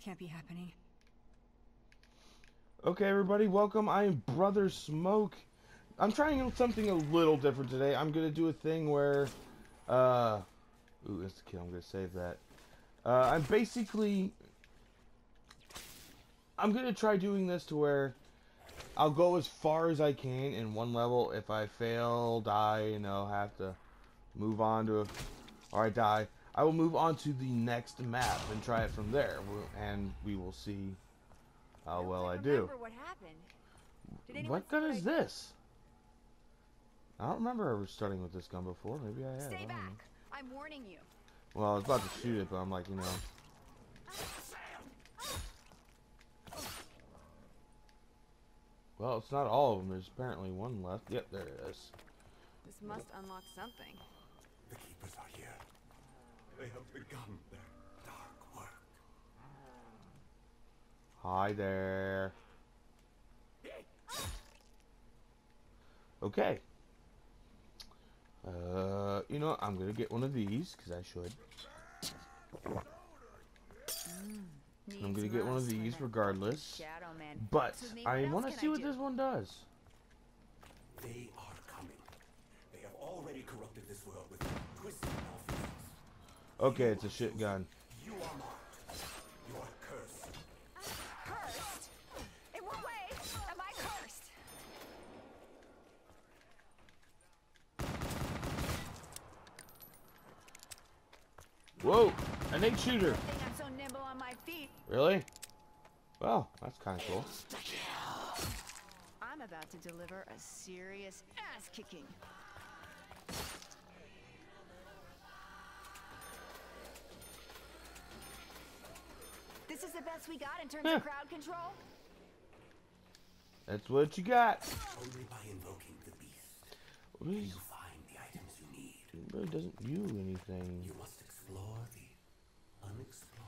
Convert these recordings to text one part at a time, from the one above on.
can't be happening. Okay, everybody, welcome. I am Brother Smoke. I'm trying something a little different today. I'm gonna do a thing where, ooh, that's the kill. I'm gonna save that. I'm gonna try doing this to where I'll go as far as I can in one level. If I fail, die, have to move on to, or I die, I will move on to the next map and try it from there, and we will see how well I do. Remember what happened? Did anyone What see gun what I is did? this? I don't remember ever starting with this gun before. Maybe I have. I Stay don't know. back! I'm warning you. Well, I was about to shoot it, but I'm like, Well, it's not all of them. There's apparently one left. Yep, there it is. This must unlock something. The Keepers are here. They have begun their dark work. Hi there. Okay. I'm gonna get one of these, because I should. I'm gonna get one of these regardless. But I want to see what this one does. They are coming. They have already corrupted this world with twisted offices. Okay, it's a shit gun. You are marked. You are cursed. Cursed? In what way am I cursed? Whoa! An 8-shooter! I think I'm so nimble on my feet. Really? Well, that's kind of cool. I'm about to deliver a serious ass kicking. This is the best we got in terms of crowd control? That's what you got. Only by invoking the beast What can is, you find the items you need. it really doesn't do anything. You must explore the unexplored.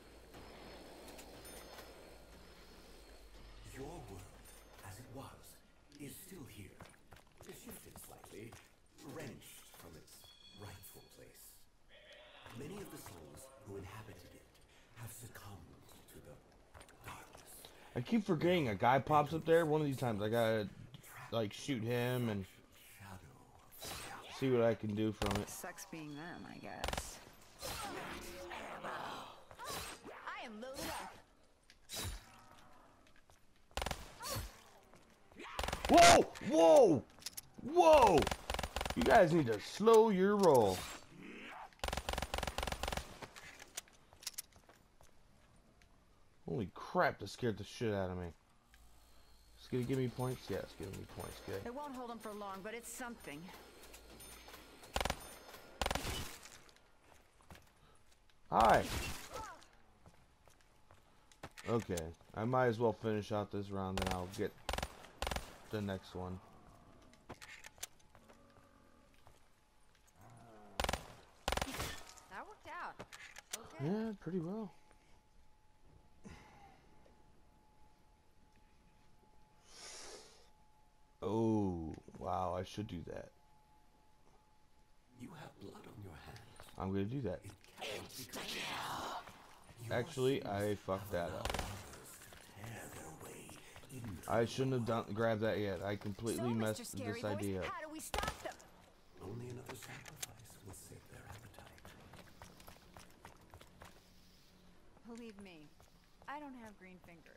Your world, as it was, is still here. Shifted slightly, wrenched from its rightful place. Many of the souls who inhabited it have succumbed to the darkness. I keep forgetting a guy pops up there. One of these times I gotta, like, shoot him and Shadow. see what I can do from it. Sucks being them, I guess. I am loaded up. Whoa! Whoa! Whoa! You guys need to slow your roll. Holy crap, that scared the shit out of me. It's gonna give me points? Yeah, it's giving me points. Good. It won't hold them for long, but it's something. Hi! Okay, I might as well finish out this round, then I'll get the next one. That worked out. Okay. Yeah, pretty well. Oh, wow, I should do that. You have blood on your hands. I'm gonna do that. It can't be controlled. Actually, I fucked that up. Tear their way into I shouldn't have grabbed that yet. I completely So, Mr. messed Scary this Voice, idea up. how do we stop them? only another sacrifice will save their appetite. Believe me, I don't have green fingers.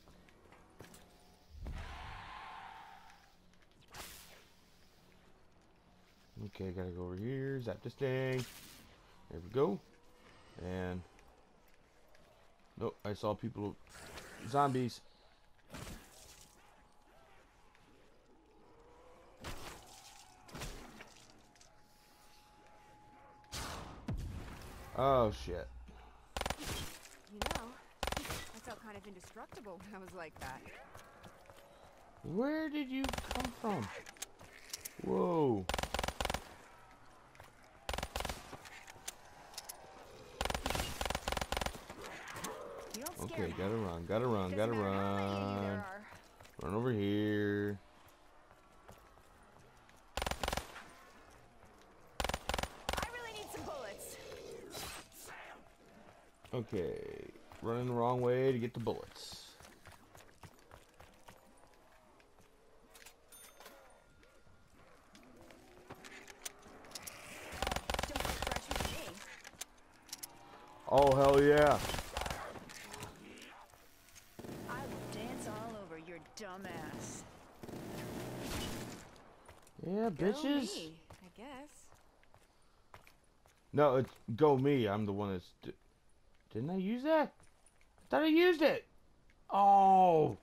Okay, gotta go over here, zap this thing. There we go. And nope, I saw people, zombies. Oh shit. You know, I felt kind of indestructible when I was like that. Where did you come from? Whoa. You don't scare Okay, me. gotta run, gotta run, gotta Doesn't matter how many there run. are. Run over here. I really need some bullets. Okay. running the wrong way to get the bullets. Don't get fresh with me. Oh, hell yeah. I will dance all over your dumb ass. Yeah, Go bitches. me, I guess. No, it's go me. I'm the one that's... Didn't I use that? I thought I used it. Oh.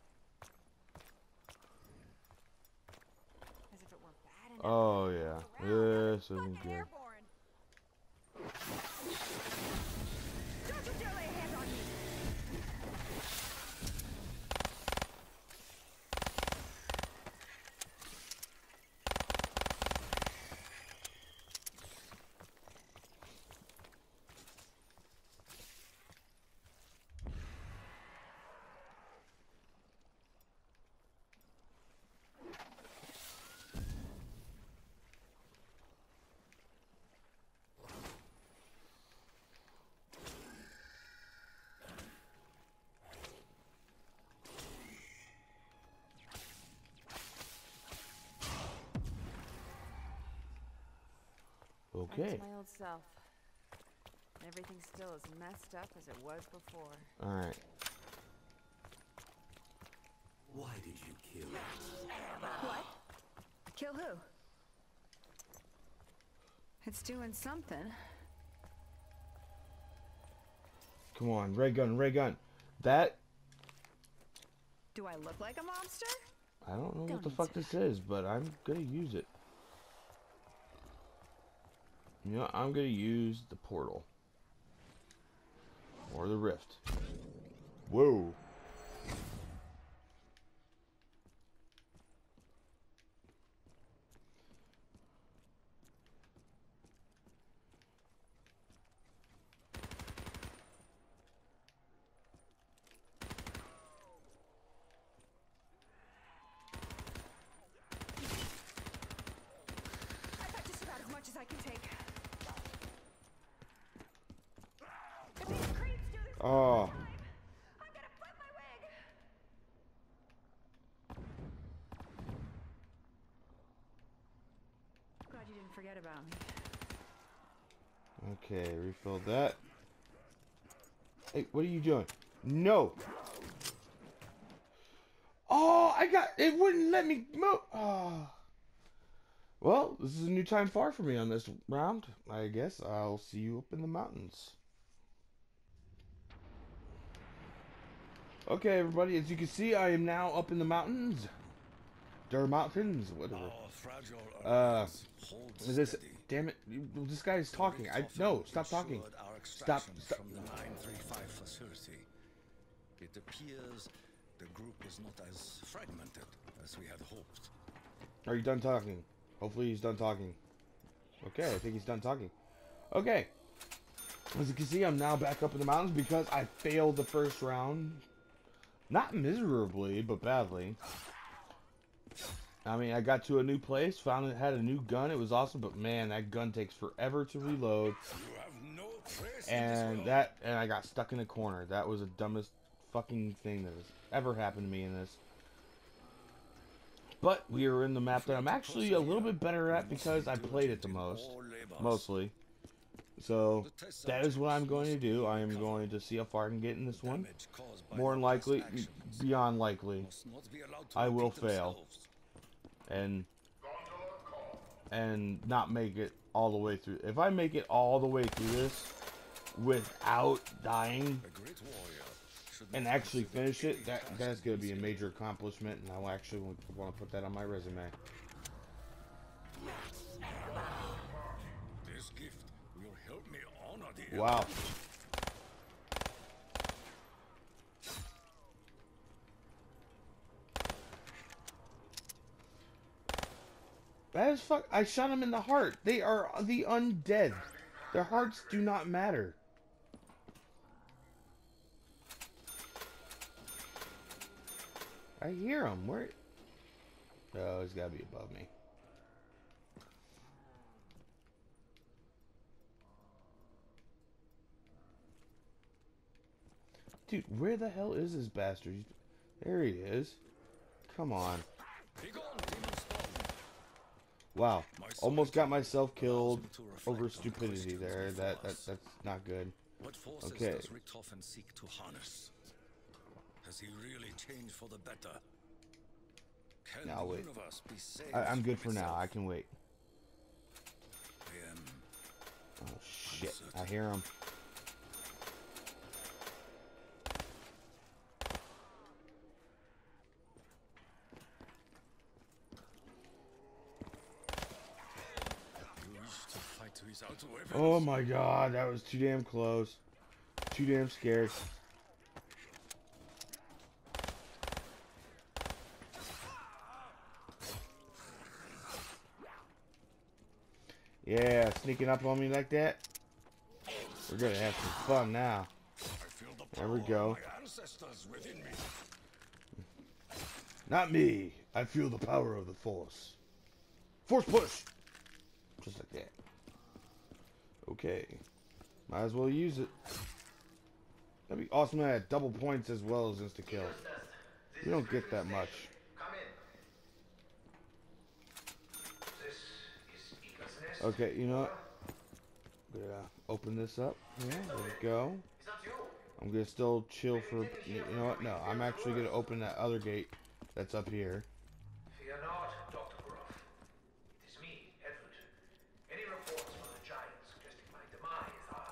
As if it were bad enough. Oh, yeah. This isn't Fucking good. airborne. Don't you dare lay a hand on me. Back Okay. to my old self. Everything still as messed up as it was before. Alright. Why did you kill What? Kill who? It's doing something. Come on. Ray gun, ray gun. That... Do I look like a mobster? I don't know what Don't the fuck answer this is, but I'm gonna use it. You know, I'm gonna use the portal. Or the rift. Whoa. I've got just about as much as I can take. If these creeps do this Oh. I'm gonna flip my wig. Glad you didn't forget about me. Okay, refill that. Hey, what are you doing? No. Oh, I got... It wouldn't let me move. Oh. Well, this is a new time far for me on this round. I guess I'll see you up in the mountains. Okay, everybody, as you can see, I am now up in the mountains. Der mountains, whatever. Is this... Damn it, this guy is talking. No, stop talking. Stop. From the 935 facility. It appears the group is not as fragmented as we had hoped. Are you done talking? Hopefully he's done talking. Okay, I think he's done talking. Okay. As you can see, I'm now back up in the mountains because I failed the first round. Not miserably, but badly. I mean, I got to a new place, found it had a new gun. It was awesome, but man, that gun takes forever to reload. You have no trace And I got stuck in a corner. That was the dumbest fucking thing that has ever happened to me in this. But we are in the map that I'm actually a little bit better at because I played it the most. Mostly. So, that is what I'm going to do. I am going to see how far I can get in this one. More than likely, beyond likely, I will fail. And not make it all the way through. If I make it all the way through this without dying and actually finish it, that's going to be a major accomplishment, and I'll actually want to put that on my resume. This gift will help me honor the Wow. That is fuck. I shot him in the heart. They are the undead. Their hearts do not matter. I hear him. Where? Oh, he's gotta be above me. Dude, where the hell is this bastard? There he is. Come on. Begone, demon spawn. Wow. My Almost got solitude myself killed allows me to reflect over on the stupidity questions there. before us. That's not good. What forces Okay. does Richthofen seek to harness? Has he really changed for the better? Can Now, the wait. universe be saved I'm good from for now. itself? I can wait. I am Oh, shit. I hear him. You wish to fight to his outer weapons? Oh my god, that was too damn close. Too damn scared. Yeah, sneaking up on me like that. We're gonna have some fun now. I feel the There we power go. of my ancestors within me. Not me. I feel the power of the Force. Force push! Just like that. Okay. Might as well use it. That'd be awesome to have double points as well as insta kill. You don't get that much. Come in. This is Eagle's Nest. Okay, you know what? I'm gonna open this up. Yeah, there we go. Is that you? I'm gonna still chill for. You know what? No, I'm actually gonna open that other gate that's up here. Fear not, Dr. Groff. It is me, Edward. Any reports from the Giants suggesting my demise are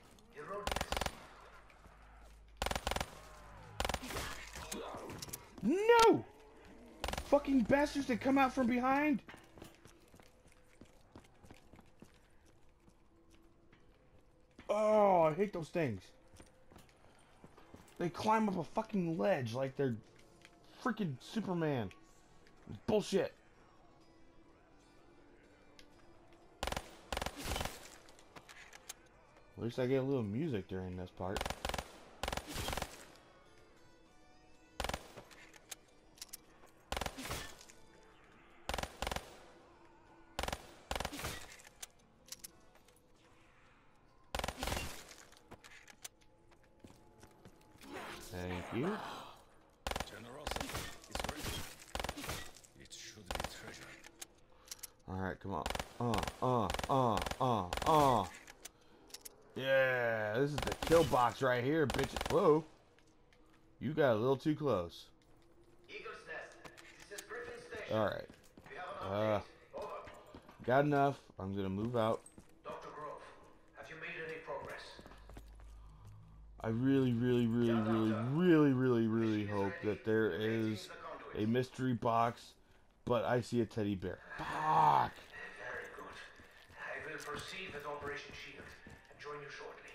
erroneous. No! Fucking bastards that come out from behind! Oh, I hate those things. They climb up a fucking ledge like they're freaking Superman. Bullshit. At least I get a little music during this part. Thank you. Generosity is ready. It should be treasured. Alright, come on. Yeah, this is the kill box right here, bitch. Whoa. You got a little too close. Eagle's Nest. This is Griffin Station. Alright. We have an update. Over. Got enough. I'm gonna move out. Dr. Grove, have you made any progress? I really hope that there is a mystery box, but I see a teddy bear. Fuck! Very good. I will proceed with Operation Shield and join you shortly.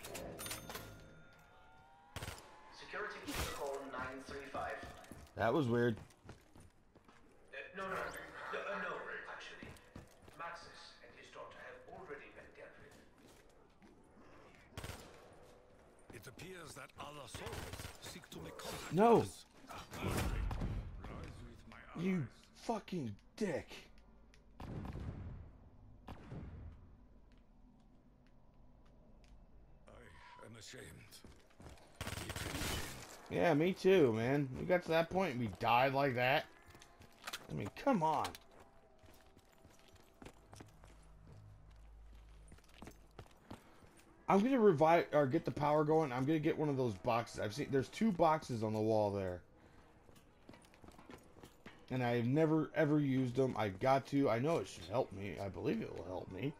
Security protocol 935. That was weird. No, actually. Maxis and his daughter have already been dealt with. It appears that other souls seek to make contact No. with us. Rise with my You eyes. fucking dick. I am ashamed. Deeply ashamed. Yeah, me too, man. We got to that point and we died like that. I mean, come on. I'm gonna revive or get the power going. I'm gonna get one of those boxes. I've seen there's 2 boxes on the wall there. And I've never ever used them. I got to. I know it should help me. I believe it will help me.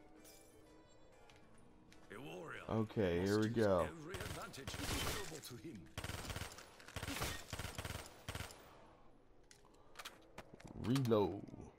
A warrior Okay, must here we use go. every advantage available to him. Reload.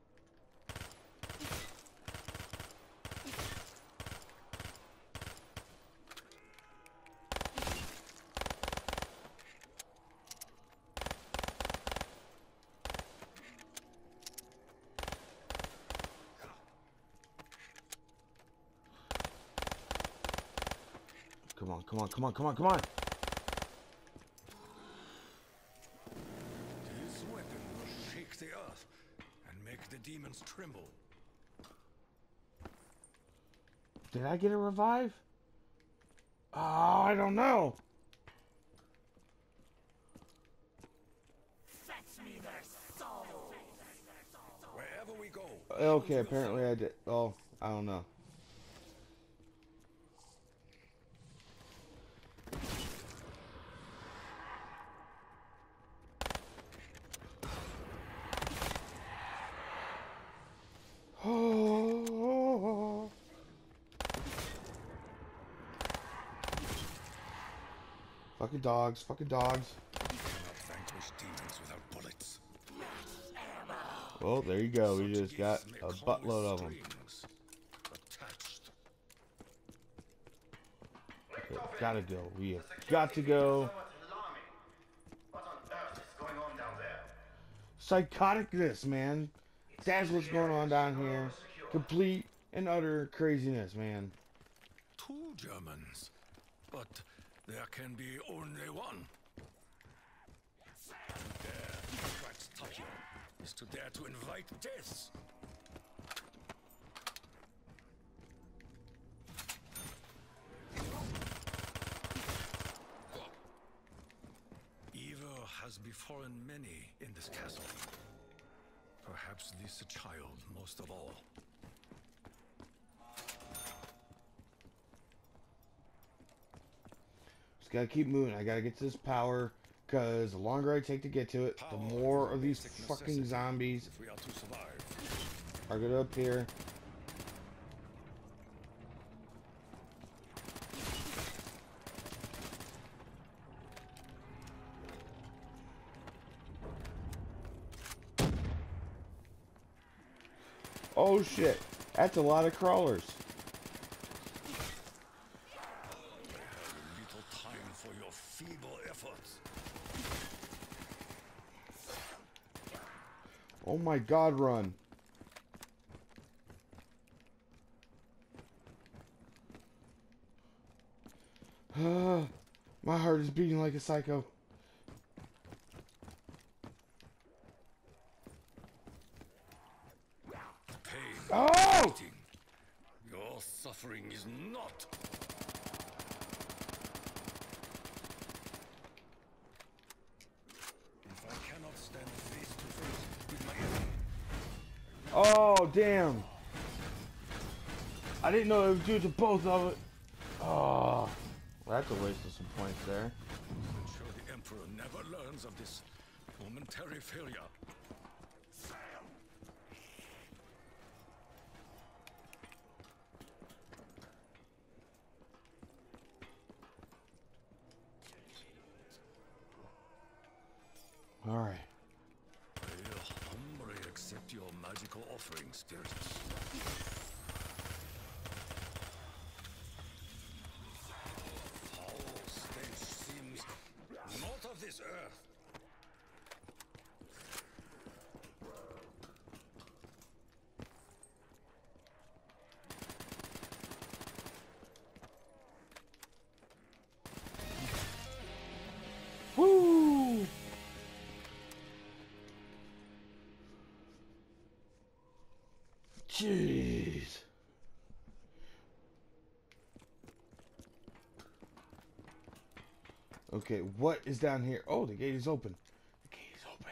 Come on. His weapon will shake the earth and make the demons tremble. Did I get a revive? Oh, I don't know. Okay, apparently I did. Oh, I don't know. Oh. Fucking dogs, fucking dogs. Cannot vanquish demons without bullets. Well, there you go. We Such just got gifts may a come with buttload of them. strings attached. Gotta go. We have got to go. What on earth is going on down there? Psychoticness, man. That's what's going on down here. Complete and utter craziness, man. 2 Germans, but there can be only one. To dare to scratch Tokyo is to dare to invite death. Evil has befallen many in this castle. Perhaps this child most of all. Just gotta keep moving. I gotta get to this power, because the longer I take to get to it, the more of these fucking zombies If we are to survive. are gonna appear. Oh shit, that's a lot of crawlers. I have little time for your feeble efforts. Oh my god, run. My heart is beating like a psycho. Pain, Oh! fighting. Your suffering is not. If I cannot stand face to face with my enemy, Oh, damn. I didn't know it would do to both of it. Oh, well, that's a waste of some points there. ensure the Emperor never learns of this momentary failure. All right. I'll humbly accept your magical offering, Sturgis. Foul stench seems not of this earth. Woo! Jeez. Okay, what is down here? Oh, the gate is open. The gate is open.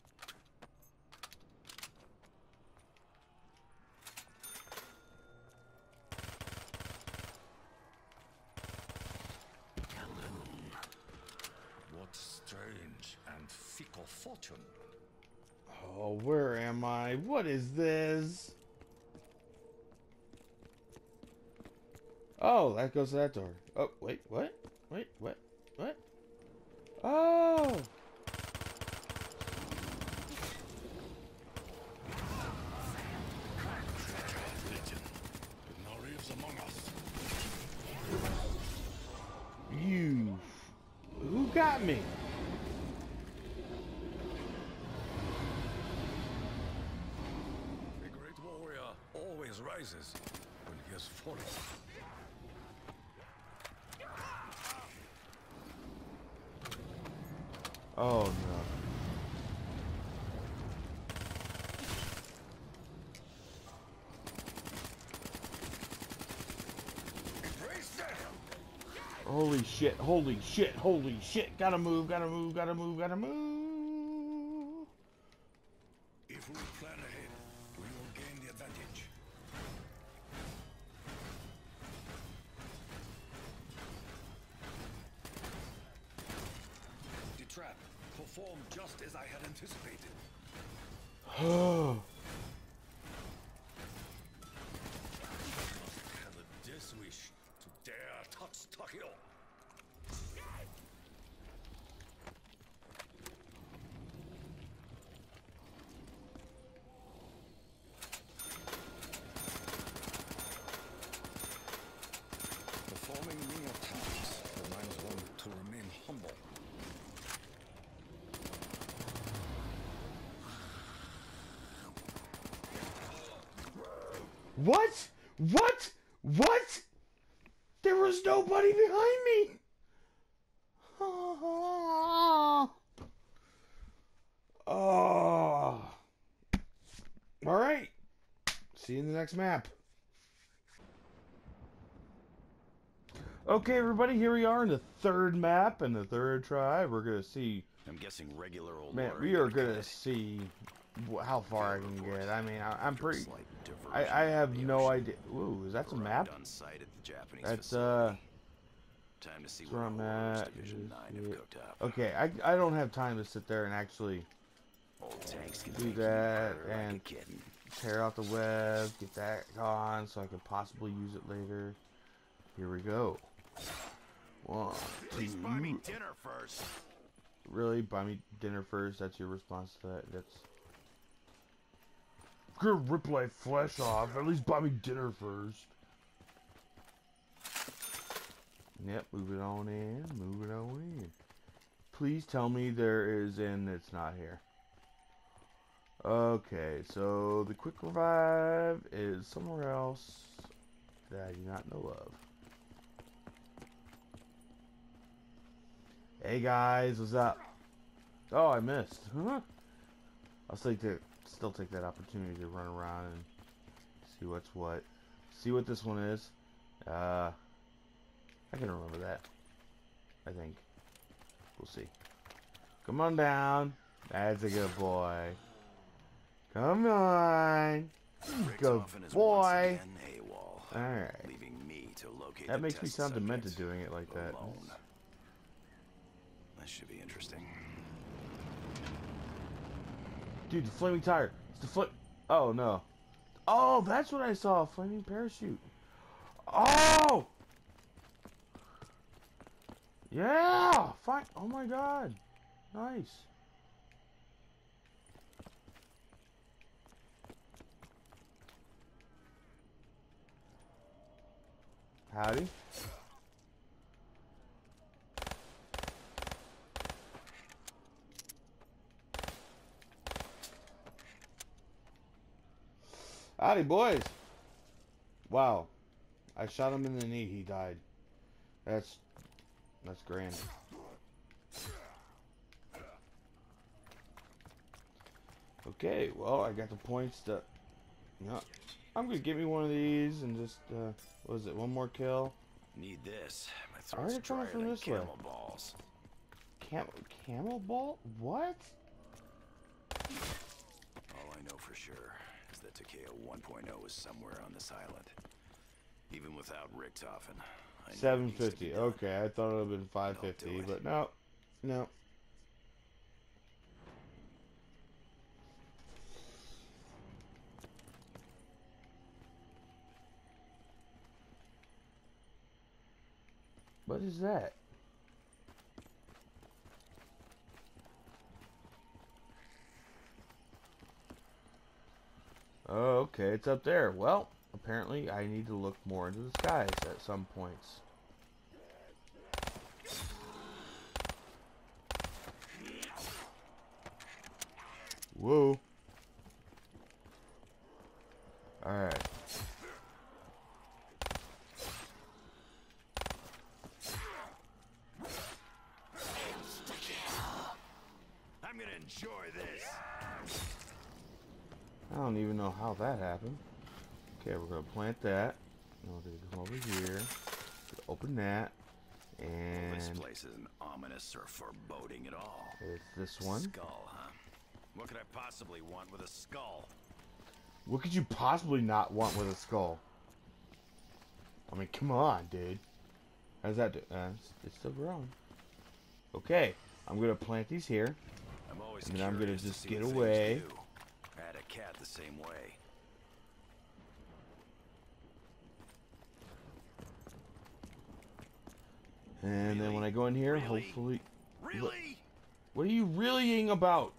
What strange and fickle fortune. Oh, where am I? What is this? Oh, that goes to that door. Oh, wait, what? Wait, what? What? Oh! Legion, it now lives among us. You. Who got me? A great warrior always rises when he has fallen. Oh, no. Embrace them! Holy shit, holy shit, holy shit. Gotta move, gotta move, gotta move, gotta move. If we plan ahead, we will gain performed just as I had anticipated. Have a death wish to dare touch Takeo. Performing menial tasks reminds one to remain humble. What? What? What? There was nobody behind me. Oh. All right. See you in the next map. Okay, everybody, here we are in the third map and the third try. We're gonna see. I'm guessing regular old Man, Laura we are got gonna it. see how far I can get. I mean, I'm pretty. Slight I diversion have from the no ocean. idea. Ooh, is that some Arrived map? on site at the Japanese That's facility. Time to see that's what where I'm horrors at. Division 9 have cooked up. Okay, I don't have time to sit there and actually Old tanks can do make you that purr like a and kitten. tear out the web, get that on so I can possibly use it later. Here we go. One, Please buy me dinner first. really? Buy me dinner first? That's your response to that? That's... Gonna rip my flesh off. At least buy me dinner first. Yep, move it on in. Move it on in. Please tell me there is and it's not here. Okay, so the quick revive is somewhere else that I do not know of. Hey guys, what's up? Oh, I missed. Huh? I'll still take that opportunity to run around and see what's what. See what this one is. I can remember that. I think. We'll see. Come on down. That's a good boy. Come on. Good Richtofen is once boy. again AWOL, Alright. leaving me to locate That the makes me test sound demented subject doing it like that. alone. That should be interesting. Dude, the flaming tire. It's the flip. Oh, no. Oh, that's what I saw. A flaming parachute. Oh! Yeah! Fine. Oh my god. Nice. Howdy. Howdy, boys. Wow. I shot him in the knee. He died. That's grand. Okay, well, I got the points to... Yeah. I'm gonna get me one of these and just, what is it, one more kill? Need this. My Alright, throat's coming drier from than this way. camel balls. Camel ball? What? All I know for sure is that Takeo 1.0 is somewhere on this island. Even without Richtofen, I know it needs to be 750. done. Okay, I thought it would have been Don't 550, do it. but no. No. What is that? Oh, okay, it's up there. Well, apparently I need to look more into the skies at some points. Whoa. Alright. I'm gonna enjoy this. I don't even know how that happened. Okay, we're gonna plant that. And we're gonna come over here. Open that. This And place isn't ominous or foreboding at all. it's this one. Skull, huh? What could I possibly want with a skull? What could you possibly not want with a skull? I mean, come on, dude. How's that do? It's still growing. Okay, I'm gonna plant these here. I'm always And then I'm gonna curious to just see get what things away. do. I had a cat the same way. And then when I go in here, Really? hopefully... Really? What are you reallying about?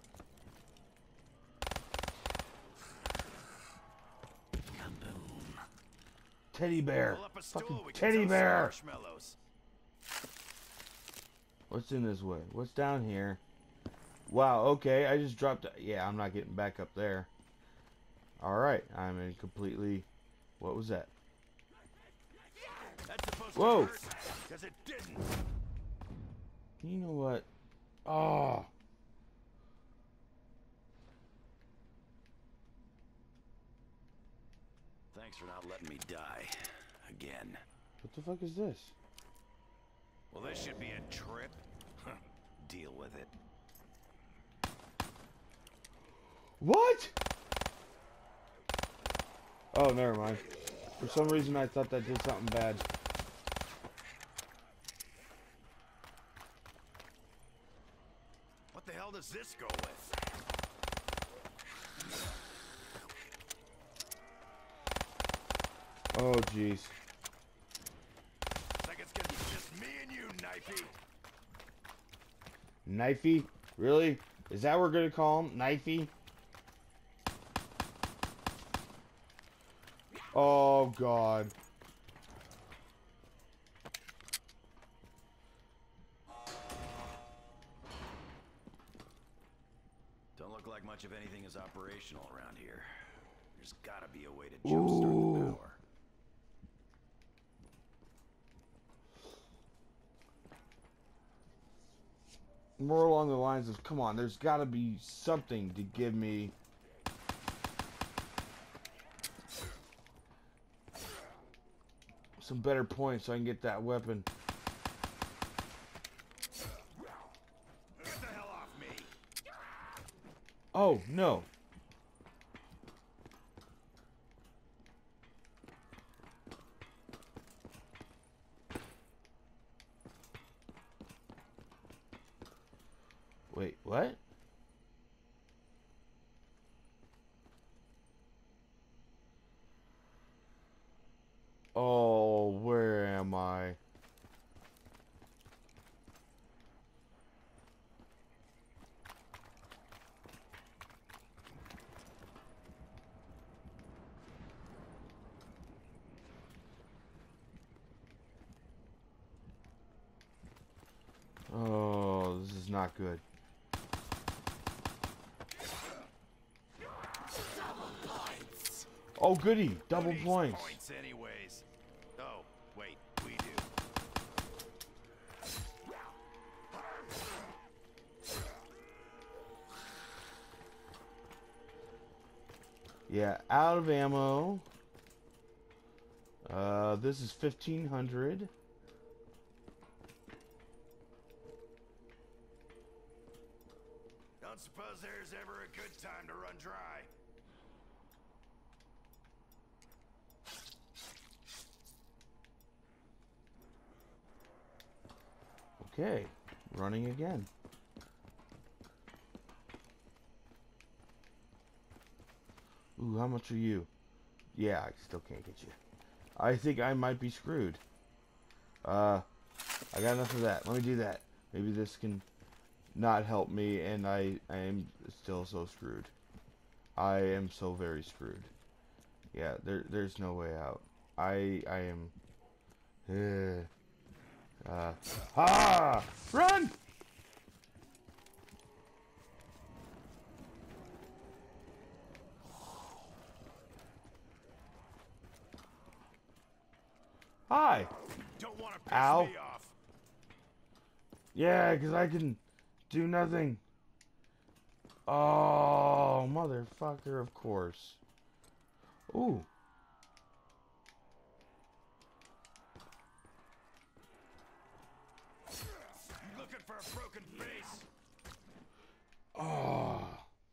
Teddy bear. Pull up a stool, Fucking we can teddy toast some bear. marshmallows. What's in this way? What's down here? Wow, okay, I just dropped... Yeah, I'm not getting back up there. Alright, I'm in completely... What was that? That's supposed Whoa. to hurt, 'cause it didn't. You know what? Oh. Thanks for not letting me die. Again. What the fuck is this? Well, this should be a trip. Deal with it. What? Oh, never mind. For some reason, I thought that did something bad. What the hell does this go with? Oh, jeez. It's like it's gonna be just me and you, Knifey. Knifey? Really? Is that what we're gonna call him? Knifey? Oh, God. Don't look like much of anything is operational around here. There's gotta be a way to jumpstart the power. More along the lines of, come on, there's gotta be something to give me... some better points so I can get that weapon. Get the hell off me! Oh, no. Wait, what? Oh, where am I? Oh, this is not good. Oh, goody. Double Who needs points. points anyways. Oh, wait, we do. Yeah, out of ammo. This is 1,500. Don't suppose there's ever a good time to run dry. Okay, running again. Ooh, how much are you? Yeah, I still can't get you. I think I might be screwed. I got enough of that. Let me do that. Maybe this can not help me, and I am still so screwed. I am so very screwed. Yeah, there's no way out. I am... Run! Hi! Don't want to piss Ow. me off. Yeah, because I can do nothing. Oh, motherfucker, of course. Ooh. You looking for a broken face? Oh.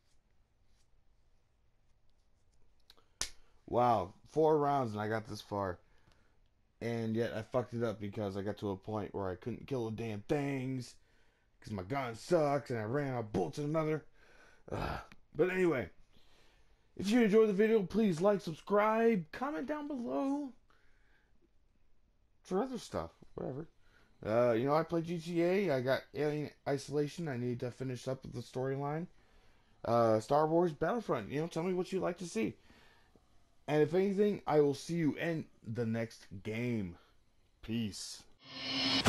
Wow, 4 rounds and I got this far. And yet I fucked it up because I got to a point where I couldn't kill the damn things. because my gun sucks and I ran out of bullets in another. But anyway, if you enjoyed the video, please like, subscribe, comment down below for other stuff, whatever. You know, I play GTA. I got Alien Isolation. I need to finish up with the storyline. Star Wars Battlefront. You know, tell me what you'd like to see. And if anything, I will see you in the next game. Peace.